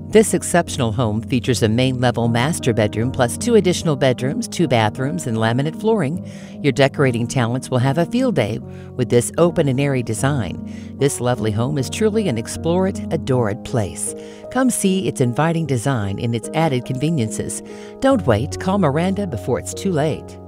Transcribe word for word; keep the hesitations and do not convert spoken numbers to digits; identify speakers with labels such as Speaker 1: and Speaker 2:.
Speaker 1: This exceptional home features a main-level master bedroom plus two additional bedrooms, two bathrooms, and laminate flooring. Your decorating talents will have a field day with this open and airy design. This lovely home is truly an explore it, adore it place. Come see its inviting design and its added conveniences. Don't wait. Call Miranda before it's too late.